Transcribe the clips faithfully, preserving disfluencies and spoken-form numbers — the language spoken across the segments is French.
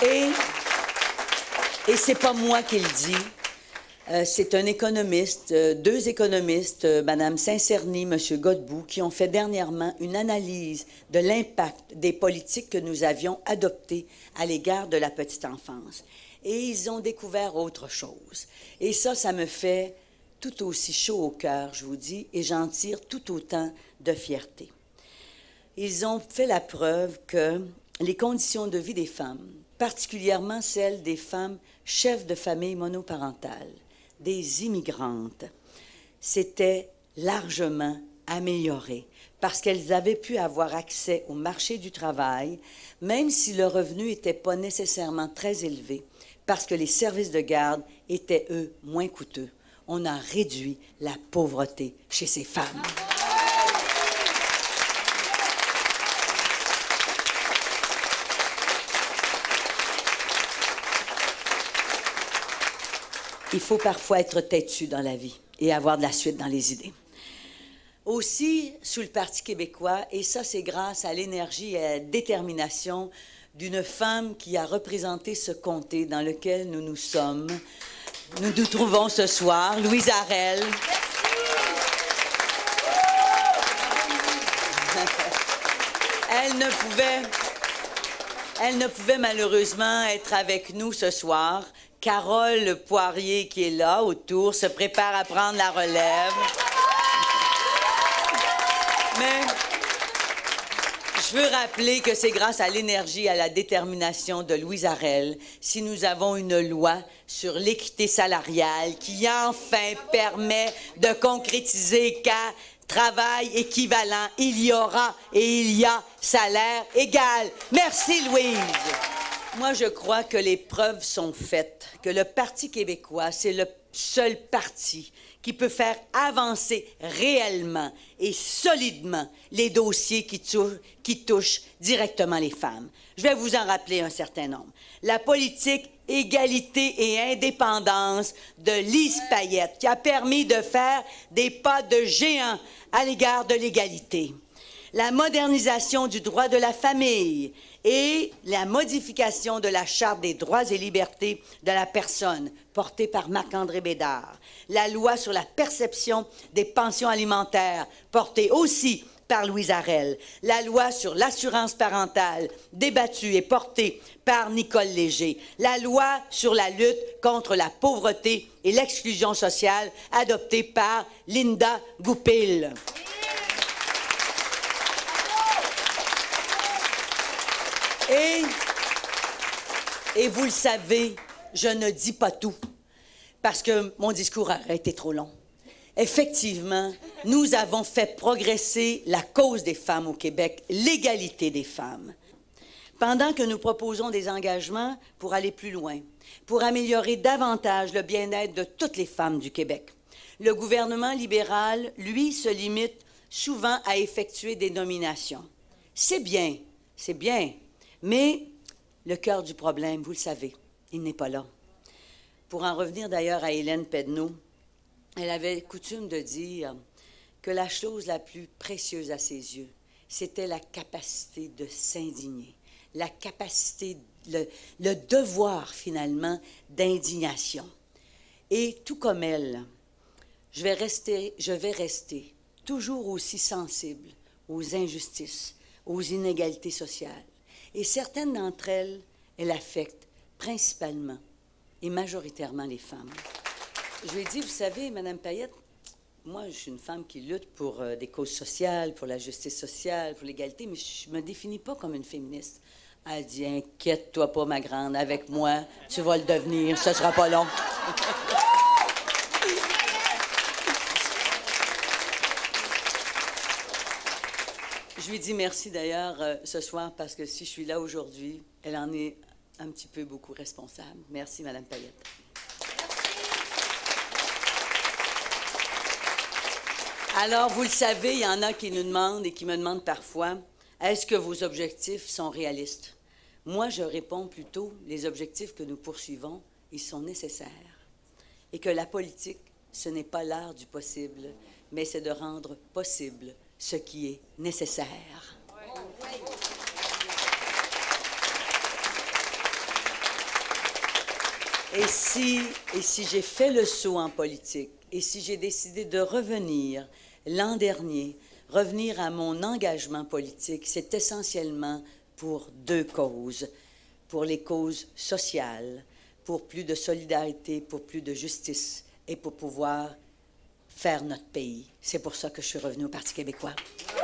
Et, et c'est pas moi qui le dis. Euh, c'est un économiste, euh, deux économistes, euh, Mme Saint-Cerny, M. Godbout, qui ont fait dernièrement une analyse de l'impact des politiques que nous avions adoptées à l'égard de la petite enfance. Et ils ont découvert autre chose. Et ça, ça me fait tout aussi chaud au cœur, je vous dis, et j'en tire tout autant de fierté. Ils ont fait la preuve que les conditions de vie des femmes, particulièrement celles des femmes chefs de famille monoparentales, des immigrantes, s'étaient largement améliorées parce qu'elles avaient pu avoir accès au marché du travail, même si le revenu n'était pas nécessairement très élevé, parce que les services de garde étaient, eux, moins coûteux. On a réduit la pauvreté chez ces femmes. Il faut parfois être têtu dans la vie et avoir de la suite dans les idées. Aussi, sous le Parti québécois, et ça c'est grâce à l'énergie et à la détermination d'une femme qui a représenté ce comté dans lequel nous nous sommes. Nous nous trouvons ce soir, Louise Arel. Elle ne pouvait, elle ne pouvait malheureusement être avec nous ce soir. Carole Poirier, qui est là, autour, se prépare à prendre la relève. Mais je veux rappeler que c'est grâce à l'énergie et à la détermination de Louise Arel si nous avons une loi sur l'équité salariale qui enfin permet de concrétiser qu'à travail équivalent, il y aura et il y a salaire égal. Merci, Louise. Moi, je crois que les preuves sont faites, que le Parti québécois, c'est le seul parti qui peut faire avancer réellement et solidement les dossiers qui, tou qui touchent directement les femmes. Je vais vous en rappeler un certain nombre. La politique égalité et indépendance de Lise Payette, qui a permis de faire des pas de géant à l'égard de l'égalité. La modernisation du droit de la famille et la modification de la Charte des droits et libertés de la personne, portée par Marc-André Bédard. La loi sur la perception des pensions alimentaires, portée aussi par Louise Arel. La loi sur l'assurance parentale, débattue et portée par Nicole Léger. La loi sur la lutte contre la pauvreté et l'exclusion sociale, adoptée par Linda Goupil. Et, et vous le savez, je ne dis pas tout, parce que mon discours aurait été trop long. Effectivement, nous avons fait progresser la cause des femmes au Québec, l'égalité des femmes. Pendant que nous proposons des engagements pour aller plus loin, pour améliorer davantage le bien-être de toutes les femmes du Québec, le gouvernement libéral, lui, se limite souvent à effectuer des nominations. C'est bien, c'est bien. Mais le cœur du problème, vous le savez, il n'est pas là. Pour en revenir d'ailleurs à Hélène Pedneau, elle avait coutume de dire que la chose la plus précieuse à ses yeux, c'était la capacité de s'indigner, la capacité, le, le devoir finalement d'indignation. Et tout comme elle, je vais rester, je vais rester toujours aussi sensible aux injustices, aux inégalités sociales. Et certaines d'entre elles, elles affectent principalement et majoritairement les femmes. Je lui ai dit, vous savez, Mme Payette, moi, je suis une femme qui lutte pour euh, des causes sociales, pour la justice sociale, pour l'égalité, mais je ne me définis pas comme une féministe. Elle dit, inquiète-toi pas, ma grande, avec moi, tu vas le devenir, ce sera pas long. Je lui dis merci d'ailleurs euh, ce soir parce que si je suis là aujourd'hui, elle en est un petit peu beaucoup responsable. Merci, Mme Payette. Alors, vous le savez, il y en a qui nous demandent et qui me demandent parfois, est-ce que vos objectifs sont réalistes? Moi, je réponds plutôt, les objectifs que nous poursuivons, ils sont nécessaires. Et que la politique, ce n'est pas l'art du possible, mais c'est de rendre possible ce qui est nécessaire. Et si, et si j'ai fait le saut en politique, et si j'ai décidé de revenir l'an dernier, revenir à mon engagement politique, c'est essentiellement pour deux causes. Pour les causes sociales, pour plus de solidarité, pour plus de justice et pour pouvoir faire notre pays. C'est pour ça que je suis revenue au Parti québécois.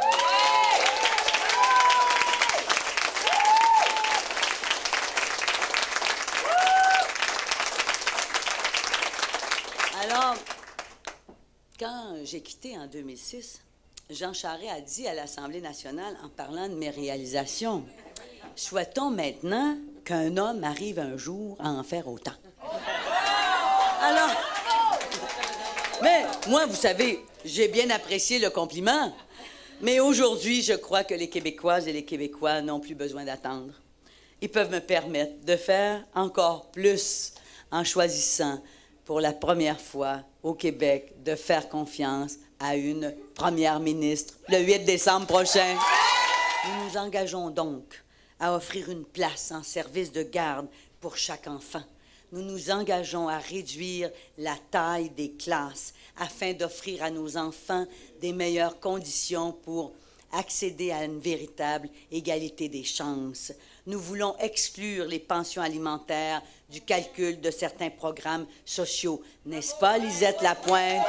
Alors, quand j'ai quitté en deux mille six, Jean Charest a dit à l'Assemblée nationale, en parlant de mes réalisations, « Souhaitons maintenant qu'un homme arrive un jour à en faire autant. » Alors, mais moi, vous savez, j'ai bien apprécié le compliment, mais aujourd'hui, je crois que les Québécoises et les Québécois n'ont plus besoin d'attendre. Ils peuvent me permettre de faire encore plus en choisissant pour la première fois au Québec de faire confiance à une première ministre le huit décembre prochain. Nous nous engageons donc à offrir une place en service de garde pour chaque enfant. Nous nous engageons à réduire la taille des classes afin d'offrir à nos enfants des meilleures conditions pour accéder à une véritable égalité des chances. Nous voulons exclure les pensions alimentaires du calcul de certains programmes sociaux. N'est-ce pas, Lisette Lapointe?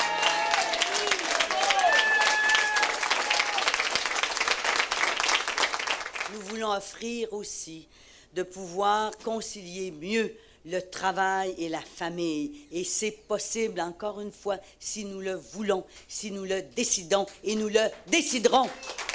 Nous voulons offrir aussi de pouvoir concilier mieux le travail et la famille. Et c'est possible, encore une fois, si nous le voulons, si nous le décidons, et nous le déciderons.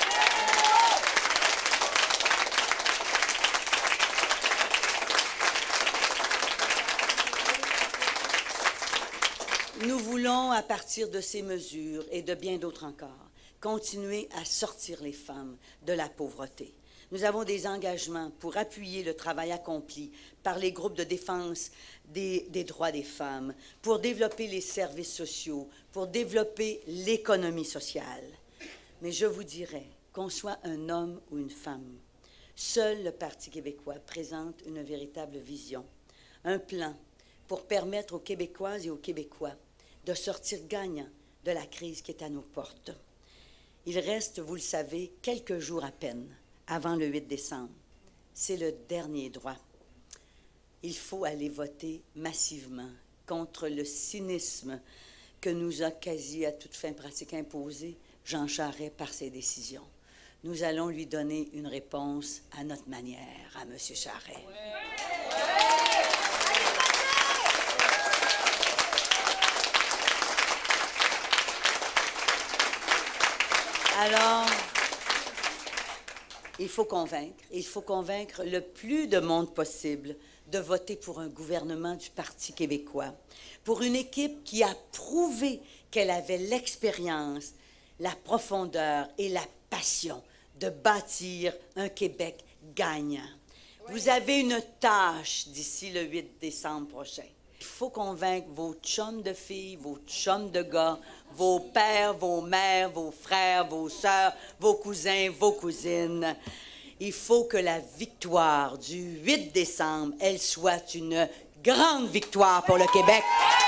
Nous voulons, à partir de ces mesures et de bien d'autres encore, continuer à sortir les femmes de la pauvreté. Nous avons des engagements pour appuyer le travail accompli par les groupes de défense des, des droits des femmes, pour développer les services sociaux, pour développer l'économie sociale. Mais je vous dirais, qu'on soit un homme ou une femme, seul le Parti québécois présente une véritable vision, un plan pour permettre aux Québécoises et aux Québécois de sortir gagnants de la crise qui est à nos portes. Il reste, vous le savez, quelques jours à peine avant le huit décembre. C'est le dernier droit. Il faut aller voter massivement contre le cynisme que nous a quasi à toute fin pratique imposé Jean Charest par ses décisions. Nous allons lui donner une réponse à notre manière, à M. Charest. Alors, il faut convaincre, il faut convaincre le plus de monde possible de voter pour un gouvernement du Parti québécois, pour une équipe qui a prouvé qu'elle avait l'expérience, la profondeur et la passion de bâtir un Québec gagnant. Vous avez une tâche d'ici le huit décembre prochain. Il faut convaincre vos chums de filles, vos chums de gars, vos pères, vos mères, vos frères, vos sœurs, vos cousins, vos cousines. Il faut que la victoire du huit décembre, elle soit une grande victoire pour le Québec.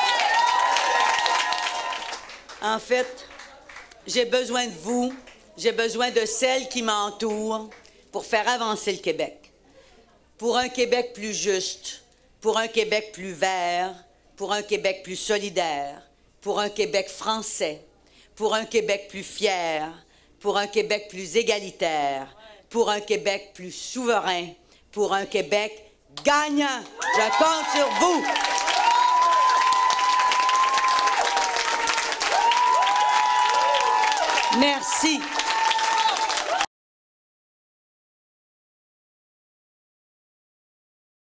En fait, j'ai besoin de vous, j'ai besoin de celles qui m'entourent pour faire avancer le Québec. Pour un Québec plus juste, pour un Québec plus vert, pour un Québec plus solidaire, pour un Québec français, pour un Québec plus fier, pour un Québec plus égalitaire, pour un Québec plus souverain, pour un Québec gagnant. Je compte sur vous. Merci.